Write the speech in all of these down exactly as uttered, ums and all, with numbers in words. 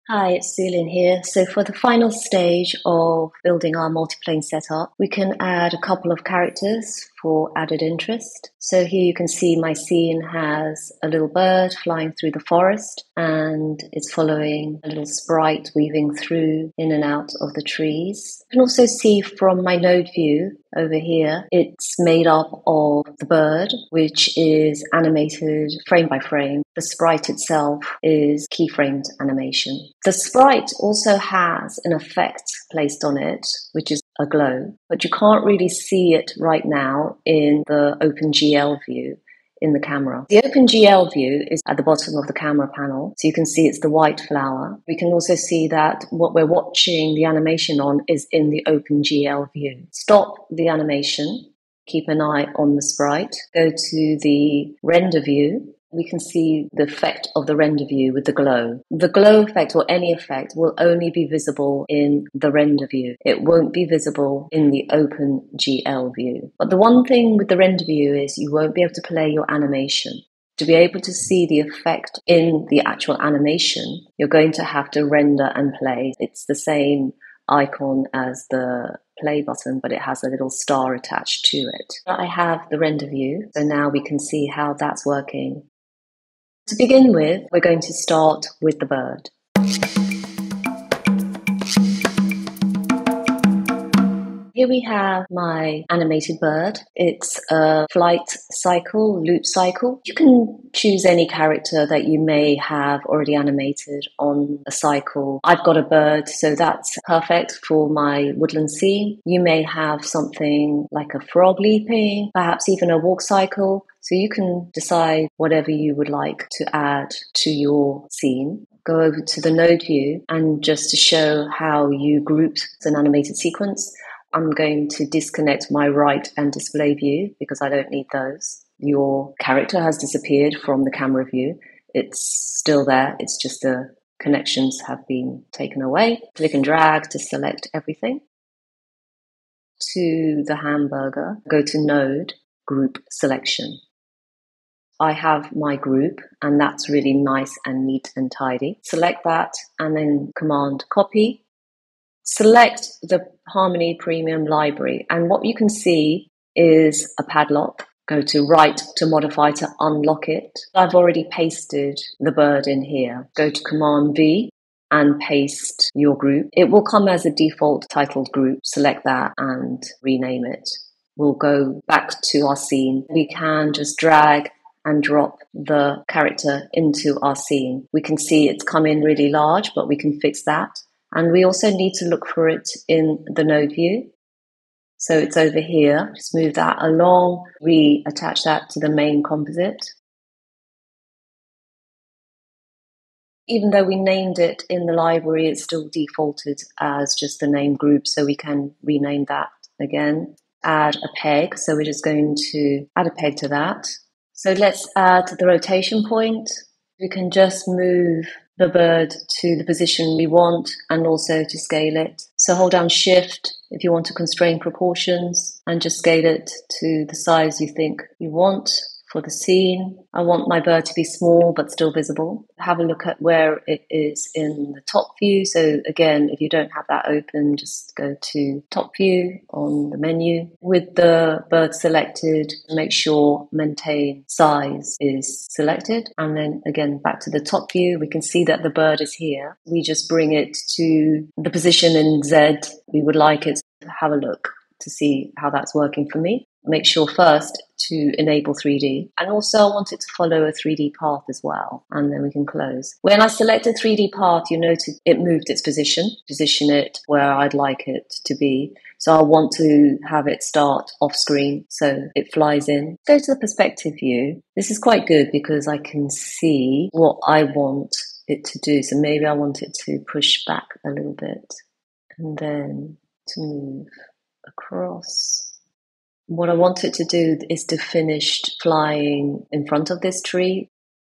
Hi, it's Su-Lynn here. So for the final stage of building our multiplane setup, we can add a couple of characters for added interest. So here you can see my scene has a little bird flying through the forest and it's following a little sprite weaving through in and out of the trees. You can also see from my node view over here, it's made up of the bird, which is animated frame by frame. The sprite itself is keyframed animation. The sprite also has an effect placed on it, which is a glow, but you can't really see it right now in the OpenGL view in the camera. The OpenGL view is at the bottom of the camera panel, so you can see it's the white flower. We can also see that what we're watching the animation on is in the OpenGL view. Stop the animation, keep an eye on the sprite, go to the render view. We can see the effect of the render view with the glow. The glow effect or any effect will only be visible in the render view. It won't be visible in the OpenGL view. But the one thing with the render view is you won't be able to play your animation. To be able to see the effect in the actual animation, you're going to have to render and play. It's the same icon as the play button, but it has a little star attached to it. I have the render view, so now we can see how that's working. To begin with, we're going to start with the bird. Here we have my animated bird. It's a flight cycle, loop cycle. You can choose any character that you may have already animated on a cycle. I've got a bird, so that's perfect for my woodland scene. You may have something like a frog leaping, perhaps even a walk cycle. So you can decide whatever you would like to add to your scene. Go over to the node view, and just to show how you group an animated sequence, I'm going to disconnect my write and display view because I don't need those. Your character has disappeared from the camera view. It's still there. It's just the connections have been taken away. Click and drag to select everything. To the hamburger, go to node, group selection. I have my group, and that's really nice and neat and tidy. Select that and then command copy. Select the Harmony Premium library, and what you can see is a padlock. Go to write to modify to unlock it. I've already pasted the bird in here. Go to command V and paste your group. It will come as a default titled group. Select that and rename it. We'll go back to our scene. We can just drag and drop the character into our scene. We can see it's come in really large, but we can fix that. And we also need to look for it in the node view. So it's over here. Just move that along, reattach that to the main composite. Even though we named it in the library, it's still defaulted as just the name group, so we can rename that again. Add a peg, so we're just going to add a peg to that. So let's add the rotation point. We can just move the bird to the position we want and also to scale it. So hold down Shift if you want to constrain proportions and just scale it to the size you think you want. For the scene, I want my bird to be small but still visible. Have a look at where it is in the top view. So again, if you don't have that open, just go to top view on the menu. With the bird selected, make sure maintain size is selected. And then again, back to the top view, we can see that the bird is here. We just bring it to the position in Z we would like it to have a look to see how that's working for me. Make sure first to enable three D, and also I want it to follow a three D path as well, and then we can close. When I selected three D path, you noted it moved its position, position it where I'd like it to be. So I want to have it start off screen, so it flies in. Go to the perspective view. This is quite good because I can see what I want it to do. So maybe I want it to push back a little bit, and then to move across. What I want it to do is to finish flying in front of this tree.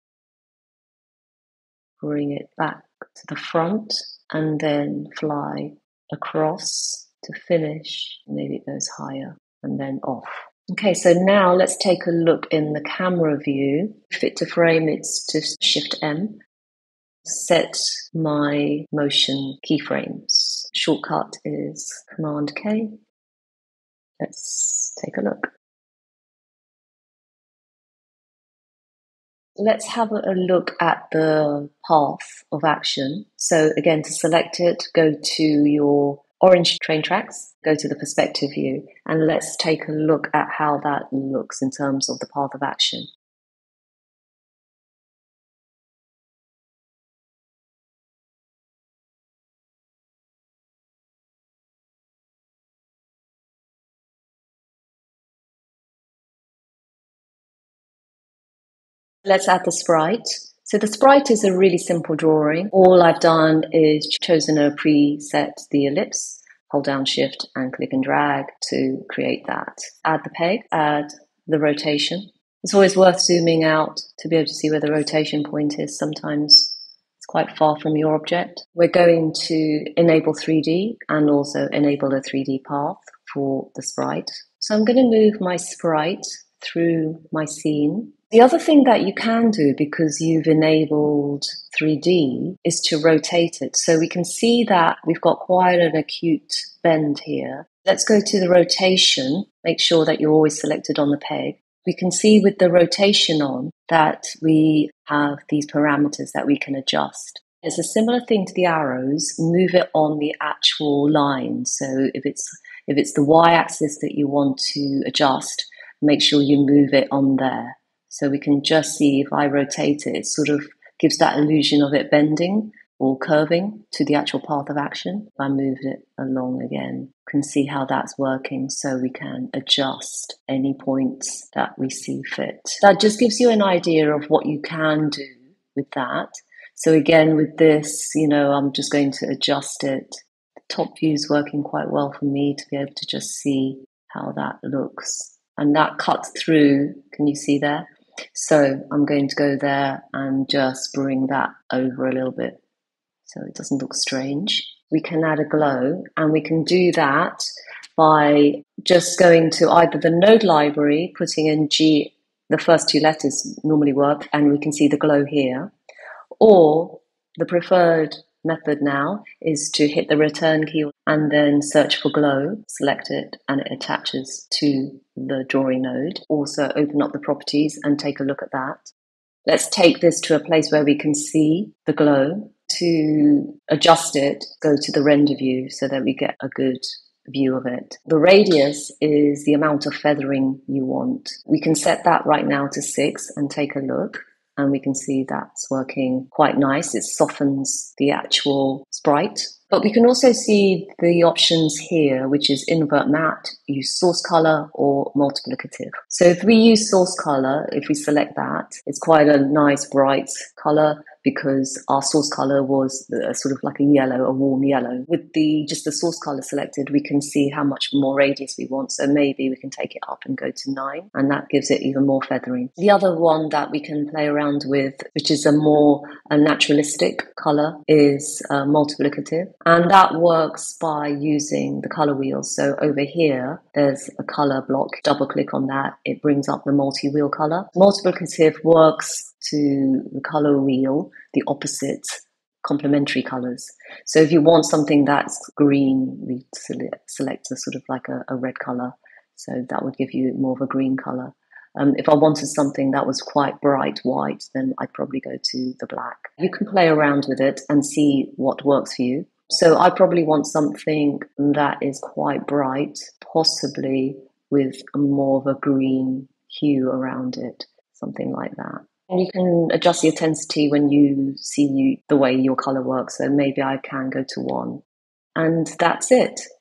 Bring it back to the front and then fly across to finish. Maybe it goes higher and then off. Okay, so now let's take a look in the camera view. Fit to frame, it's just Shift M. set my motion keyframes. Shortcut is Command K. Let's take a look. Let's have a look at the path of action. So again, to select it, go to your orange train tracks, go to the perspective view, and let's take a look at how that looks in terms of the path of action. Let's add the sprite. So the sprite is a really simple drawing. All I've done is chosen a preset, the ellipse, hold down shift and click and drag to create that. Add the peg, add the rotation. It's always worth zooming out to be able to see where the rotation point is. Sometimes it's quite far from your object. We're going to enable three D and also enable a three D path for the sprite. So I'm going to move my sprite through my scene. The other thing that you can do, because you've enabled three D, is to rotate it. So we can see that we've got quite an acute bend here. Let's go to the rotation. Make sure that you're always selected on the peg. We can see with the rotation on that we have these parameters that we can adjust. It's a similar thing to the arrows. Move it on the actual line. So if it's if it's the y-axis that you want to adjust, make sure you move it on there. So we can just see if I rotate it, it sort of gives that illusion of it bending or curving to the actual path of action. If I move it along again, you can see how that's working, so we can adjust any points that we see fit. That just gives you an idea of what you can do with that. So again, with this, you know, I'm just going to adjust it. The top view is working quite well for me to be able to just see how that looks. And that cuts through, can you see there? So I'm going to go there and just bring that over a little bit so it doesn't look strange. We can add a glow, and we can do that by just going to either the node library, putting in G, the first two letters normally work, and we can see the glow here. Or the preferred method now is to hit the return key and then search for glow, select it, and it attaches to the drawing node. Also open up the properties and take a look at that. Let's take this to a place where we can see the glow. To adjust it, go to the render view so that we get a good view of it. The radius is the amount of feathering you want. We can set that right now to six and take a look. And we can see that's working quite nice. It softens the actual sprite. But we can also see the options here, which is invert matte, use source color, or multiplicative. So if we use source color, if we select that, it's quite a nice bright color because our source color was the, sort of like a yellow, a warm yellow. With the just the source color selected, we can see how much more radius we want. So maybe we can take it up and go to nine, and that gives it even more feathering. The other one that we can play around with, which is a more a naturalistic color, is uh, multiplicative. And that works by using the color wheels. So over here, there's a color block. Double click on that. It brings up the multi-wheel color. Multiplicative works to the color wheel, the opposite complementary colors. So if you want something that's green, we select, select a sort of like a, a red color. So that would give you more of a green color. Um, if I wanted something that was quite bright white, then I'd probably go to the black. You can play around with it and see what works for you. So I probably want something that is quite bright, possibly with more of a green hue around it, something like that. And you can adjust the intensity when you see you, the way your color works. So maybe I can go to one. And that's it.